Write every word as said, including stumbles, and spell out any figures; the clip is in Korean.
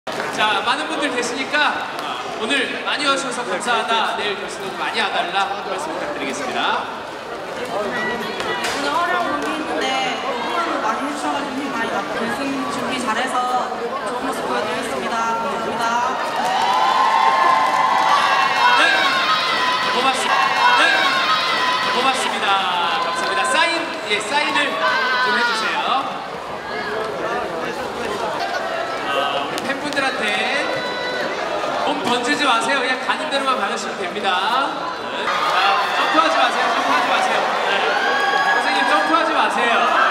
자, 많은 분들 계시니까 오늘 많이 와주셔서 감사하다. 내일 결승도 많이 와달라 말씀 부탁드리겠습니다. 오늘 어려운 경기 했는데 응원을 많이 해주셔가지고 힘 많이 났고 결승 준비 잘해서 좋은 모습 보여드리겠습니다. 감사합니다. 네, 고맙습니다. 네, 고맙습니다. 감사합니다. 사인, 예, 사인을 좀 해주세요. 어, 우리 팬분들한테 몸 던지지 마세요. 그냥 가는 대로만 받으시면 됩니다. 네. 자, 점프하지 마세요. 점프하지 마세요. 네. 선생님 점프하지 마세요.